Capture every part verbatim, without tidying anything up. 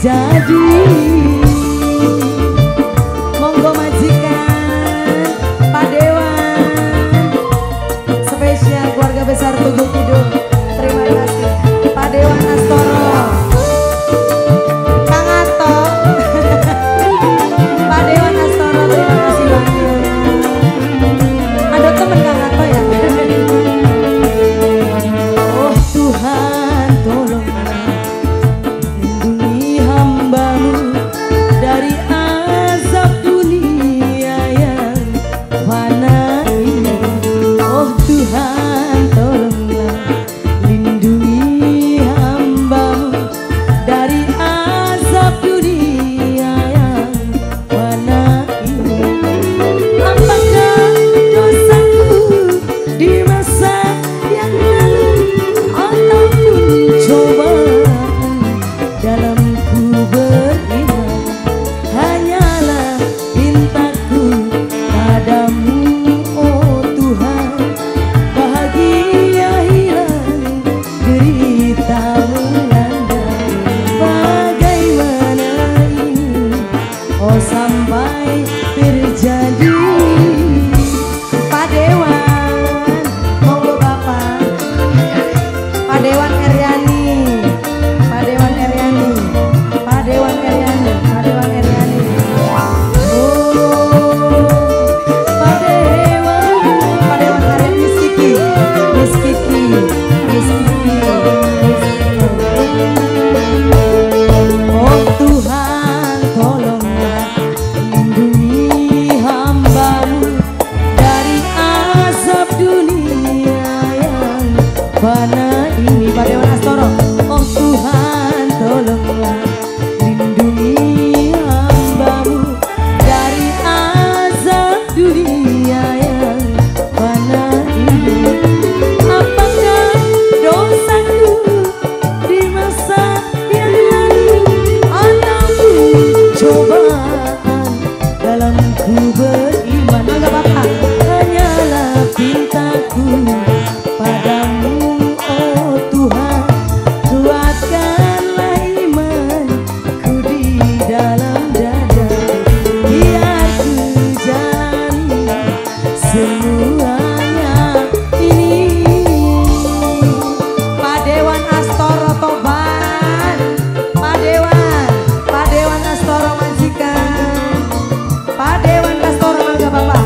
terjadi. Monggo majikan Pak Dewan, spesial keluarga besar Tugu Kidul. Terima kasih Pak Dewan Astoro, Kang Ato, Pak Dewan Astoro, terima kasih banyak. Ada temen Kang Ato ya? Oh Tuhan tolonglah lindungi hambamu dari azab dunia yang fana ini. Oh Tuhan tolonglah lindungi hambamu dari azab dunia yang fana ini. Apakah dosaku di masa yang lalu ataupun cobaan dalam ku beriman, hanyalah pintaku padamu oh Tuhan. Bahagia hilang, derita melanda, bagaimana ini oh sampai terjadi. Pak Dewan, monggo Bapak. Pak Dewan Eryani, Pak Dewan Eryani, Pak Dewan Eryani, Pak Dewan Eryani. Oh, Pak Dewan, Pak Dewan Eryani, Miss Kiki, Miss Kiki, Miss Kiki, Miss Kiki. Oh Tuhan tolonglah lindungi hambamu dari azab dunia yang fana ini. Pak Dewan Astoro, oh Tuhan tolonglah lindungi hambamu dari azab dunia yang fana ini. Apakah dosaku di masa yang lalu ataupun cobaan dalam ku beriman, enggak Bapak, hanyalah pintaku padamu oh Tuhan. Kuatkanlah imanku di dalam dada, biar ku jalani semuanya ini. Pak Dewan Astoro Toban, Pak Dewan, Pak Dewan Astoro majikan, Pak Dewan Astoro mangga Bapak.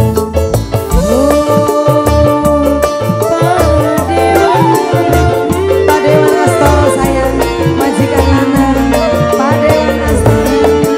Oh, Pak Dewan, Pak Dewan Astoro sayang, majikan lanang, Pak Dewan Astoro.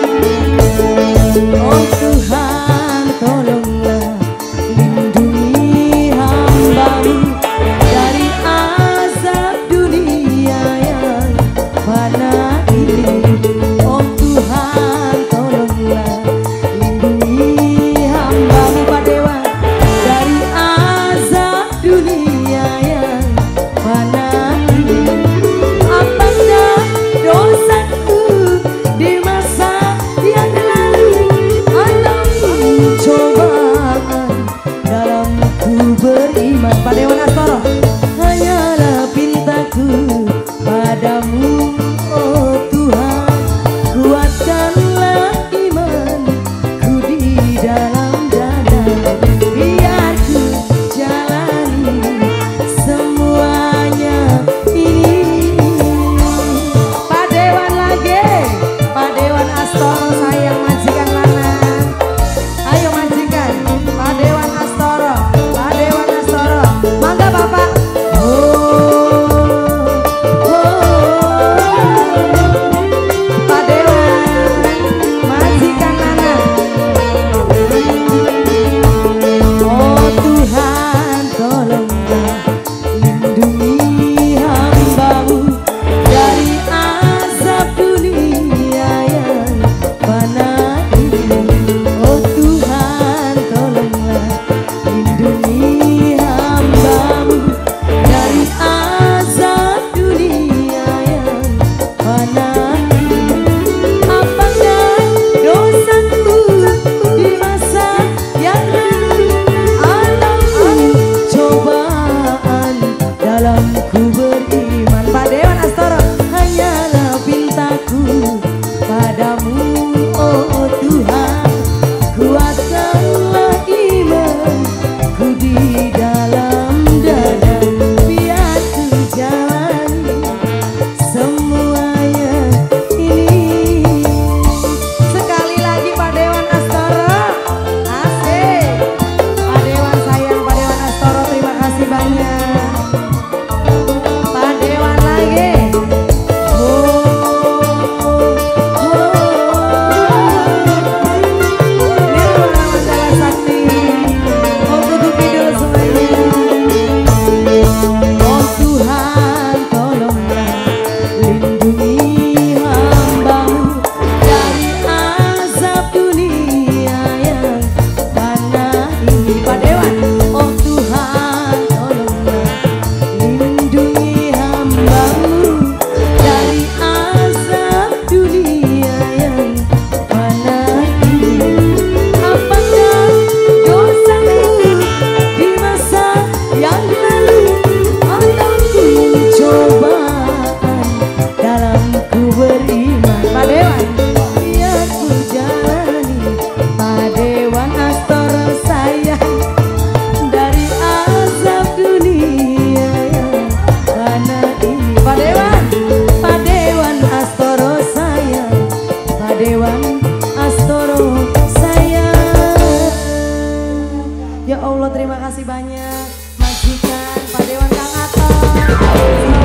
Oh Tuhan tolonglah lindungi hambamu dari azab dunia yang fana ini. Oh Tuhan tolonglah lindungi hambamu Pak Dewan dari azab dunia yang fana ini. Apakah dosaku di masa yang lalu ataupun cobaan dalam ku beriman. Pak Dewan Astoro, hanyalah pintaku padamu oh Tuhan. terima kasih banyak. Majikan, Pak Dewan, Kang Aton.